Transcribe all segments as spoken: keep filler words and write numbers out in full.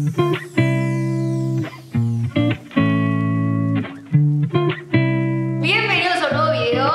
Bienvenidos a un nuevo video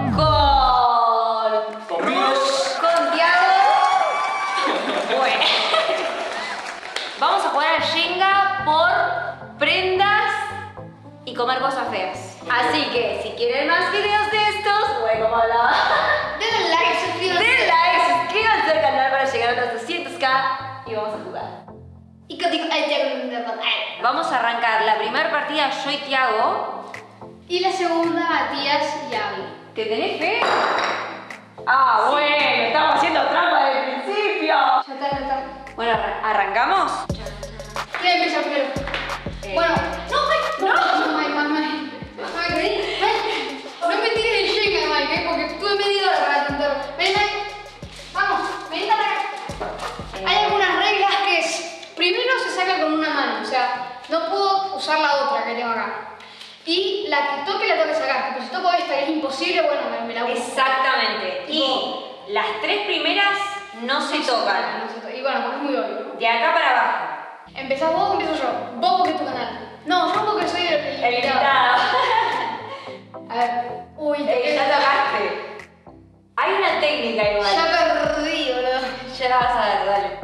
con... Conmigo. Con Tiago. Bueno. Vamos a jugar al Jenga por prendas y comer cosas feas. Así que si quieren más videos de estos, bueno, como hablaba, Denle like, suscríbanse. denle like, suscríbanse al canal para llegar a los doscientos k y vamos a jugar. Y contigo, ay, Tiago, ay. Vamos a arrancar la primera partida yo y Tiago. Y la segunda, Matías y Abby. ¿Te tenés fe? Ah, bueno, estamos haciendo trampa desde el principio. Ya está, ya está. Bueno, arran- ¿arrancamos? Voy a empezar primero. Eh. Bueno, no, Mike, no, no, Mike, Mike, Mike. Mike, ven, ven. No me tires el Jenga, Mike, eh, porque tuve media hora para intentarlo. Ven, Mike. Vamos, ven para acá. Eh. Hay algunas reglas que es, primero se saca con una mano, o sea, no puedo usar la otra que tengo acá. Y la que toque la tengo que sacar, pero si toco esta y es imposible, bueno, me, me la busco. Exactamente. Y las tres primeras no se tocan. No se toca. Y bueno, porque es muy obvio. De acá para abajo. ¿Empezás vos o empiezo yo? Vos porque es tu canal. No, yo porque soy el, el El invitado. A ver. Uy, te Eh, ya tocaste. Hay una técnica igual. Ya perdí, boludo. Ya vas a ver, dale.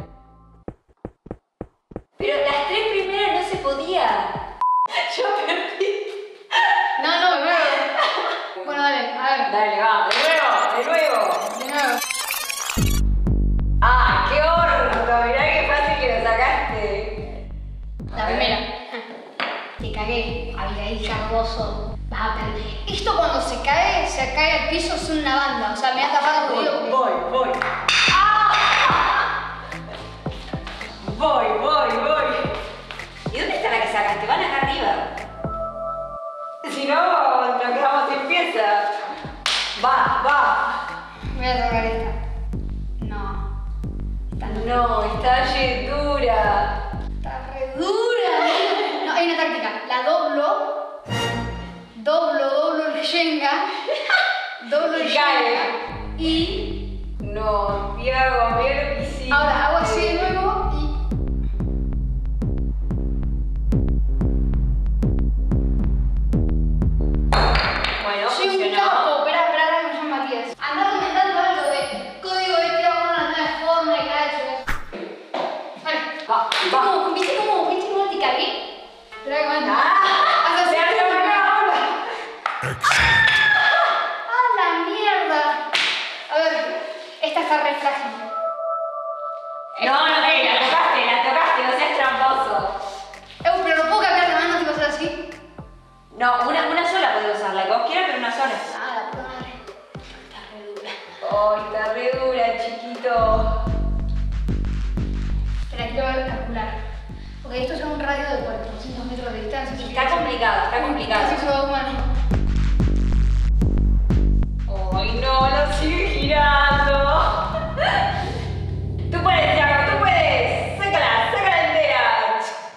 Pero las tres primeras no se podía. Yo perdí. No, no, de nuevo. Bueno, dale, a ver. Dale, va, de nuevo, de nuevo. De nuevo. ¡Ah, qué horno! Mirá qué fácil que lo sacaste. La primera. Te cagué, Abigail Cardoso. Vas a perder. Esto cuando se cae, se cae al piso, es una banda. O sea, me ha tapado Voy, el oído. voy, voy. ¡Ah! Voy, voy, voy. ¿Y dónde está la que sacaste? Van acá arriba. Si no, nos quedamos sin pieza. Va, va. Voy a tocar esta. No. Está No, está ye dura. Está re dura. No, hay una táctica. La doblo. Doblo, doblo el Jenga. Doblo el Y cae. Jenga. Y No, Tiago, mira lo que hiciste. ahora hago así de nuevo y... Bueno, Soy un funcionó. capo. Espera, espera, ahora me llamo Matías. Andá comentando algo de código de Tiago, una nueva forma y cada hecho. Vale. Va, ¿Viste va. cómo, ¿viste cómo, viste cómo te cagué? Espera que comenta. ¡Ah! Haz así. ¡Se armó ahora! ¡Ah, la mierda! A ver, esta está re frágil. No, no, eh, la tocaste, la tocaste, no seas tramposo. Eh, pero no puedo cambiar de mano, tipo hacer así. No, una, una sola puedes usar, la que vos quieras, pero una sola. Ah, la puta madre. Está re dura. Ay, está re dura, chiquito. Espera, quiero calcular. Ok, esto es a un radio de cuatrocientos metros de distancia. así Está que- complicado, está complicado. Así se va humano. Ay, no, lo sigue girando. Tú puedes, Tiago, tú puedes. Sácala, sácala entera.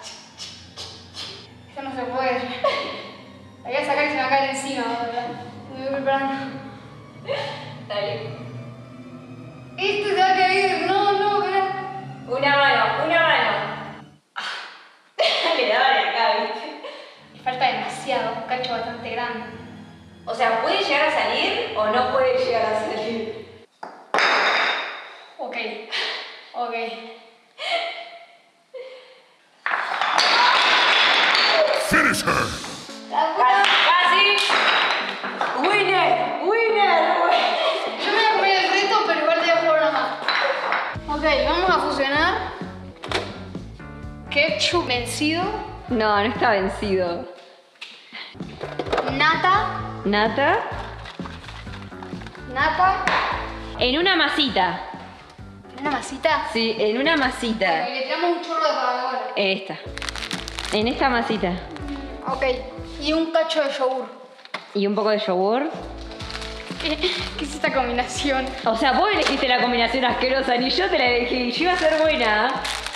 Esto no se puede. La voy a sacar y se me va a caer encima, ¿verdad? Me voy preparando. Dale. Esto se va a caer. No, no, espera. Una mano, una mano. Le daba de acá, ¿viste? Me falta demasiado, un cacho bastante grande. O sea, ¿puede llegar a salir o no puede llegar a salir? Ok, ok. Finish her! La puta- Casi, casi. Winner, winner. Yo me voy a comer el reto, pero igual te voy a jugar una más. Ok, vamos a fusionar. Ketchup vencido. No, no está vencido. Nata. Nata. Nata. En una masita. Una masita. Sí, en una masita. Le tiramos un chorro de Coca-Cola. Esta. En esta masita. Ok. Y un cacho de yogur. Y un poco de yogur. ¿Qué, qué es esta combinación? O sea, vos elegiste la combinación asquerosa, ni yo te la elegí. Yo iba a ser buena.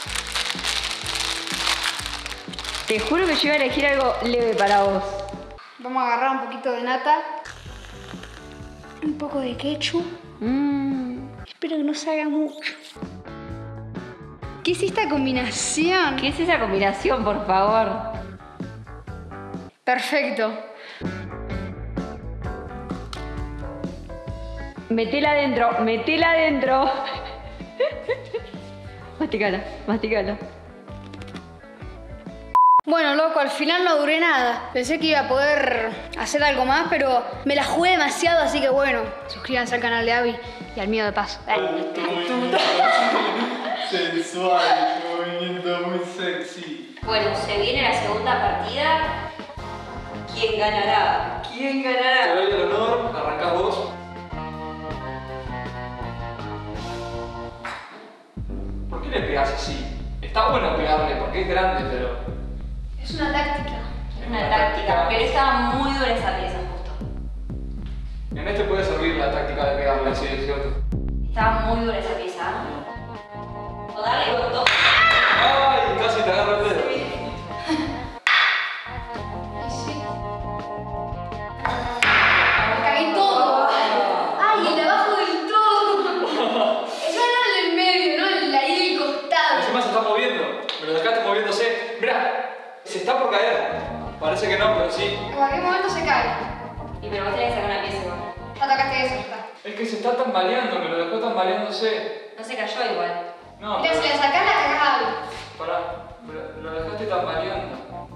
Te juro que yo iba a elegir algo leve para vos. Vamos a agarrar un poquito de nata. Un poco de ketchup. Mmm. Espero que no salga mucho. ¿Qué es esta combinación? ¿Qué es esa combinación, por favor? Perfecto. Metela adentro, metela adentro. Masticala, masticala. Bueno, loco, al final no duré nada. Pensé que iba a poder hacer algo más, pero me la jugué demasiado, así que bueno, suscríbanse al canal de Abby y al mío de paso. Sensual, movimiento muy sexy. Bueno, se viene la segunda partida. ¿Quién ganará? ¿Quién Te ganará? doy el honor, arrancás vos. ¿Por qué le pegás así? Está bueno pegarle porque es grande, pero... Es una táctica. Es una táctica, pero estaba muy dura esa pieza justo. En este puede servir la táctica de pegarle así, es cierto. Estaba muy dura esa pieza. O darle con todo. ¡Ay! Casi te agarra el dedo. Y sí. Me cagué todo. Ay, el de abajo del todo. Eso no el del medio, ¿no? El de ahí del costado. Encima se está moviendo. Me lo dejaste moviéndose. Mirá, se está por caer. Parece que no, pero sí. En cualquier momento se cae. Y pero vos tenés que sacar una pieza igual. Atacaste eso, ya está. Es que se está tambaleando, me lo dejó tambaleándose. No se cayó igual. No, Mira, si pero... le sacás la cagás a algo. Pará, me lo, me lo dejaste tambaleando.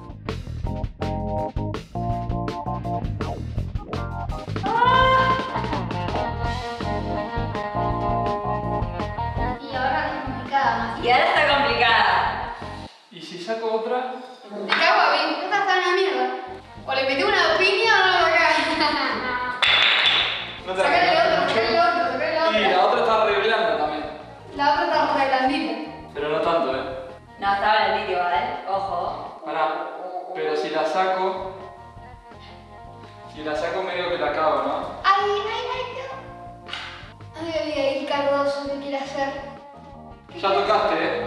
Y ahora es complicada más. Y ahora está complicada. ¿Y si saco otra? Te cago a mí, esta está en la mierda. O le metí una piña o no la sacás. No te Sacale el otro, mucho. sacale el otro, sacale la Y la otra. otra está re blanda también. La otra está re blandita. Pero no tanto, eh. No, estaba en el vídeo, ¿eh? Ojo. Pará, pero si la saco... Si la saco medio que la cago, ¿no? Ay, ay, ay, no. Ay, ay, ay, Cardoso, ¿qué quiere hacer? ¿Qué Ya quiere tocaste, eh.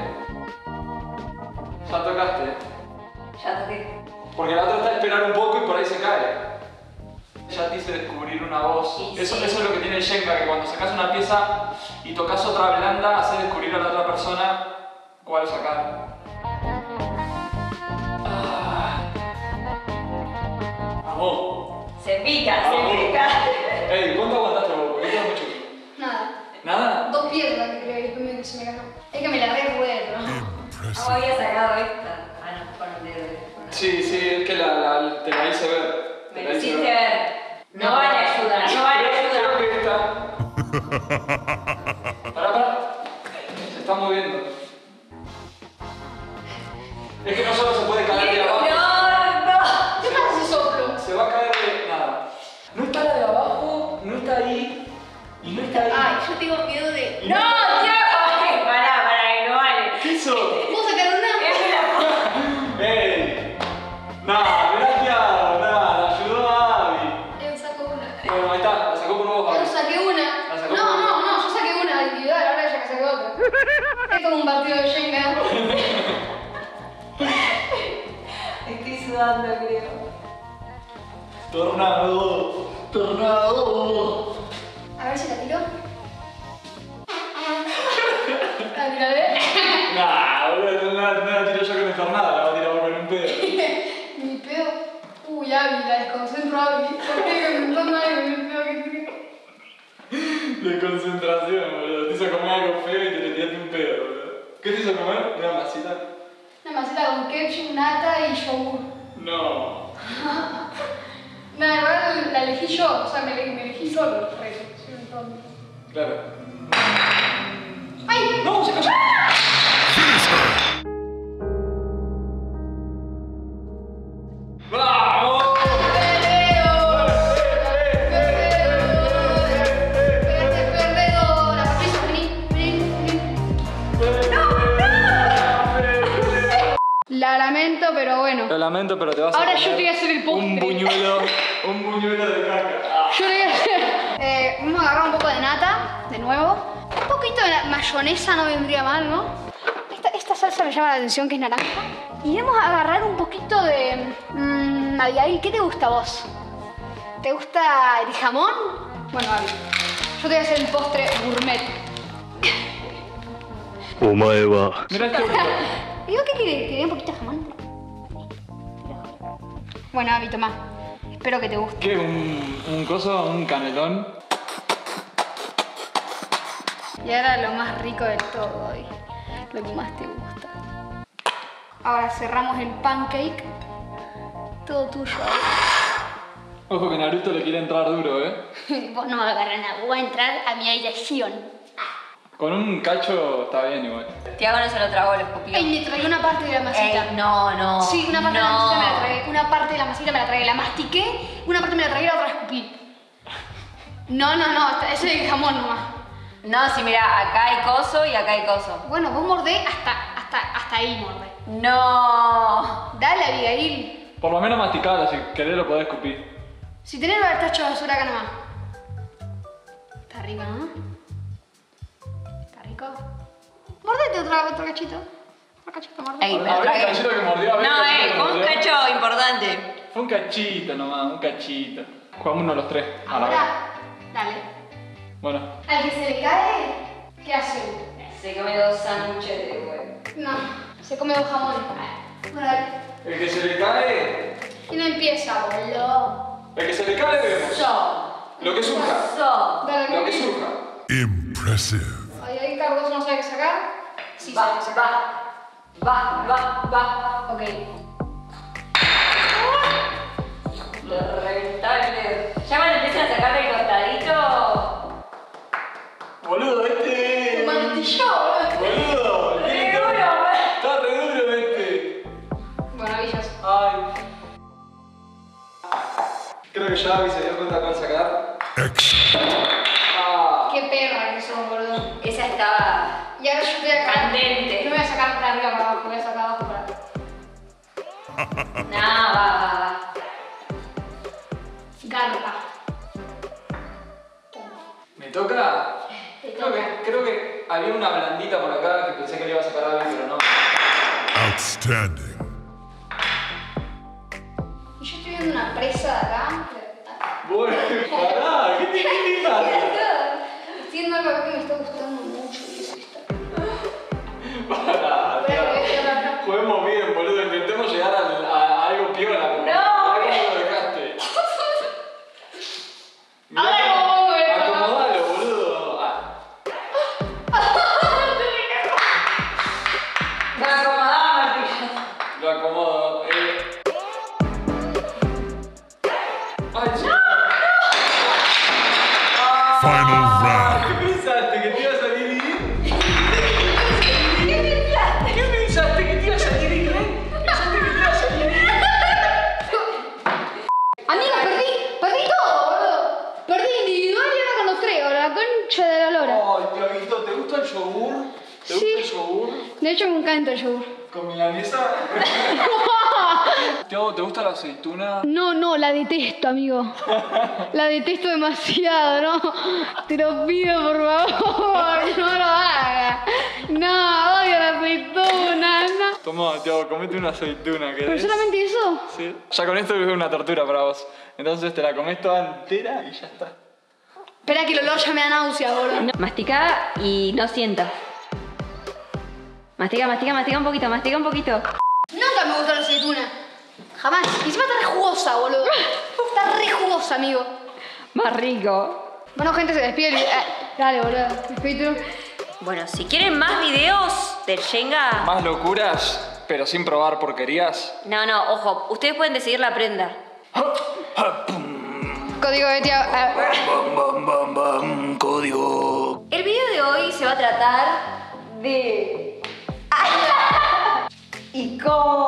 Ya tocaste, eh. Ya toqué. Porque la otra está a esperar un poco y por ahí se cae. Ya te hice descubrir una voz. Y Eso, sí. eso es lo que tiene el Shenga, que cuando sacas una pieza y tocas otra blanda, hace descubrir a la otra persona cuál sacar. Ah. Vamos. Se pica, Vamos. se pica. Ey, ¿cuánto aguantaste vos? Porque esto es mucho. Nada. ¿Nada? Dos piedras que creo y después me, se me ganó. Es que me la re jugué, ¿no? ¿Cómo había sacado esta? Ah, no, con un dedo. Sí, sí, es que la, la- te la hice ver. Te Me la lo hice hiciste ver. No vale ayuda, no vale Creo, creo ayuda. que esta. Pará, pará. Se está moviendo. Es que no solo se puede caer de abajo. No, ¿Qué pasa si soplo? Se va a caer de nada. No está la de abajo, no está ahí. Y no está ahí. no. Ay, yo tengo miedo de. Y ¡No, no- tío! Ay, pará, pará, que no vale. ¿Qué hizo? ¿Puedo sacar una? Es una. ¡Ey! Nada, me la has quedado, nada, la ayudó a Abby. Yo saco una. Bueno, ahí está, la sacó por vos, Yo Abby. saqué una. La sacó No, por- no, no, yo saqué una individual, ahora ella que saque otra. Es como un partido de Shenga. Estoy sudando, creo. Tornado, tornado. A ver si la tiro. La tiraré. Nah, boludo, no la, no la tiro yo con el tornado, la voy a tirar vos con un pedo. Mi pedo. Uy, Abby, la desconcentro a Abby. ¿Por qué comentando algo en el pedo que tiene? De concentración, boludo. Te hizo comer algo feo y te le tiraste un pedo, boludo. ¿Qué te hizo comer? Una masita. Una maceta con ketchup, nata y yogur. No. Nada, igual la elegí yo, o sea, me, me elegí solo. Por eso, soy un tonto. Claro. ¡Ay! ¡No! ¡Se cayó! ¡Bravo! Perdedora, Patricia, vení, vení, vení. La lamento, pero bueno. Lo lamento, pero te vas a Ahora comer yo te voy a hacer el postre. Un buñuelo, un buñuelo de caca. Ah. Yo le voy a hacer. Eh, vamos a agarrar un poco de nata, de nuevo. Un poquito de na- mayonesa no vendría mal, ¿no? Esta, esta salsa me llama la atención, que es naranja. Y vamos a agarrar un poquito de. Mmm, Abigail, ¿qué te gusta a vos? ¿Te gusta el jamón? Bueno, Abby, yo te voy a hacer el postre gourmet. Mirá este. ¿Digo qué querés? ¿Querés un poquito de jamón? Bueno, Abby, tomá. Espero que te guste. ¿Qué? ¿Un, un coso? ¿Un canelón? Y ahora lo más rico de todo hoy. Lo que más te gusta. Ahora cerramos el pancake. Todo tuyo. Ojo que Naruto le quiere entrar duro, ¿eh? Vos no me agarras nada. Voy a entrar a mi habitación. Con un cacho está bien igual. Tiago no se lo tragó, lo escupió. Ay, me tragué una parte de la masita. Ey, no, no. Sí, una parte no. de la masita me la tragué. Una parte de la masita me la tragué. La mastiqué, una parte me la tragué y la otra escupí. No, no, no. Ese es el jamón nomás. No, sí, mira, acá hay coso y acá hay coso. Bueno, vos mordé hasta, hasta, hasta ahí mordé. No. Dale, Abigail. Por lo menos masticalo, si querés lo podés escupir. Si tenés el tacho de basura acá nomás. Está rico, ¿no? Está rico. Mordete otra, otro cachito. Otro cachito, mordete. Ey, A ver, pero a ver, el cachito que mordió, a ver. No, el cachito eh, que fue un mordió. cacho importante. Fue un cachito nomás, un cachito. Jugamos uno de los tres. A la vez. Ahora, dale. Bueno. Al que se le cae, ¿qué hace? Se come dos sándwiches de huevo. No, se come dos jamones. Bueno, dale. El que se le cae. ¿Quién empieza, boludo? El que se le cae vemos. Yo. Lo que surja. So. Dale, Lo que surja. Impressive. Ay, ahí Carlos no sabe qué sacar. Sí, Va, sabe qué sacar. va. Va, va, va. Ok. Le reventaba el dedo. Ya cuando empiezan a sacarle el costadito. Boludo, este. Martillo, boludo. Boludo. Re listo. duro, Está re duro este. Bueno, Villas. Ay. Creo que ya Abby se dio cuenta cuál sacar. Excellent. Ah. Qué perra que sos, boludo. Esa estaba Y ahora yo estoy acá. candente. No me voy a sacar para arriba para abajo, voy a sacar abajo para arriba. No, va, va, va. Garpa. ¿Me toca? Te Creo toca. que, creo que había una blandita por acá que pensé que le iba a sacar a Abby, pero no. Outstanding. Y yo estoy viendo una presa de acá. Bueno, pará, ¿qué te, qué te pasa? Estoy viendo algo acá que me está gustando mucho y es esta. Pará, Espera, que voy a llegar acá. juguemos bien, boludo, intentemos llegar al- a, a algo piola. como- No, ¿Cómo lo dejaste? Mirá Ahora cómo- cómo pongo esto, ¿no? Acomodalo, boludo. Ah. Me acomodaba martillo. Lo acomodo. Eh. Ay, sí. Final round. ¿Qué pensaste? ¿Que te iba a salir bien? ¿Qué pensaste? ¿Qué pensaste? ¿Que te iba a salir bien? ¿Pensaste que te iba a salir bien? Amiga, perdí, perdí todo, boludo. Perdí individual y ahora con los tres, la concha de la lora. Ay, Tiaguito, ¿te gusta el yogur? ¿Te Sí. gusta el yogur? De hecho, me encanta el yogur. ¿Con milanesa? Tiago, ¿te gusta la aceituna? No, no, la detesto, amigo. La detesto demasiado, ¿no? Te lo pido, por favor, no lo hagas. No, odio la aceituna, no. Toma, Tiago, comete una aceituna, ¿Pero ¿querés? solamente eso? Sí. Ya con esto es una tortura para vos. Entonces te la comes toda entera y ya está. Espera que el olor ya me da náusea, boludo. Mastica y no sientas. Mastica, mastica, mastica un poquito, mastica un poquito. Nunca me gustó la aceituna. Jamás. Y encima está re jugosa, boludo. Está re jugosa, amigo. Más rico. Bueno, gente, se despide el video. Eh, dale, boludo. Despídete. Bueno, si quieren más videos del Shenga... Más locuras, pero sin probar porquerías. No, no, ojo, ustedes pueden decidir la prenda. Código de tía. Bam, bam, bam, bam, código. El video de hoy se va a tratar de... ¡Ay! ¿Y cómo?